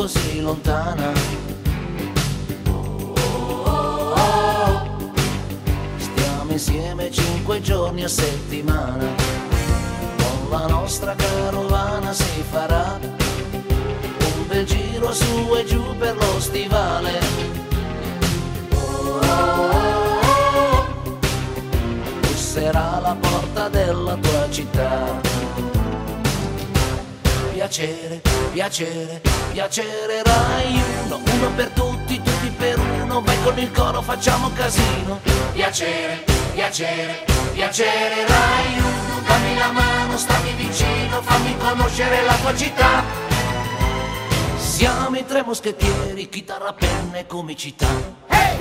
così lontana. Stiamo insieme 5 giorni a settimana, con la nostra carovana si farà un bel giro su e giù per lo stivale. Busserà alla porta della tua città. Piacere, piacere, piacere Rai uno, uno per tutti, tutti per uno, vai con il coro, facciamo casino. Piacere, piacere, piacere Rai uno, dammi la mano, stammi vicino, fammi conoscere la tua città. Siamo i tre moschettieri, chitarra, penna e comicità. Hey!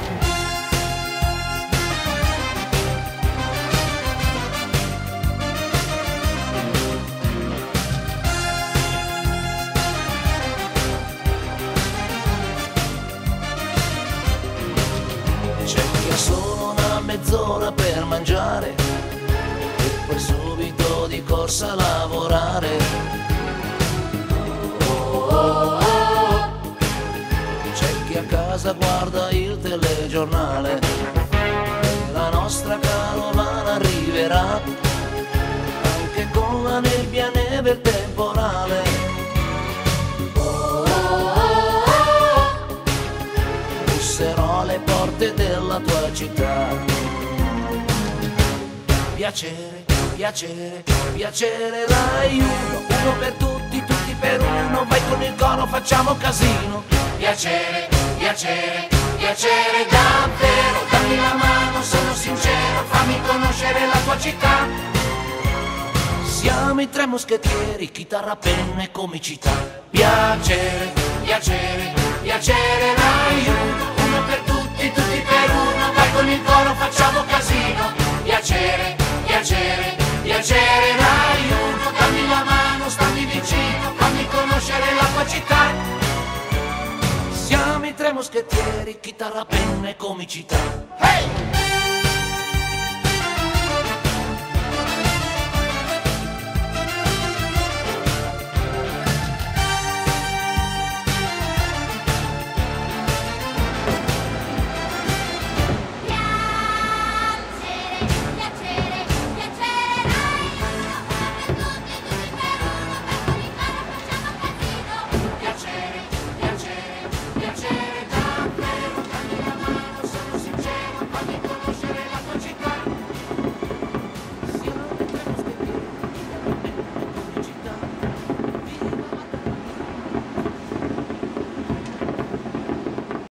C'è chi ha solo una mezz'ora per mangiare e poi subito di corsa a lavorare. C'è chi a casa guarda il telegiornale e la nostra carovana arriverà anche con la nebbia, neve e il temporale. Busserò alle porte della tua città. Piacere, piacere, piacere Rai uno, uno per tutti, tutti per uno, vai con il coro, facciamo casino. Piacere, piacere, piacere davvero, dammi la mano, sono sincero, fammi conoscere la tua città. Siamo i tre moschettieri, chitarra, penna e comicità. Piacere, piacere, piacere Rai uno, uno per tutti, tutti per uno, vai con il coro, facciamo casino. Piacere, piacere, piacere Rai uno, dammi la mano, stammi vicino, fammi conoscere la tua città. Siamo i tre moschettieri, chitarra, penna e comicità. Hey!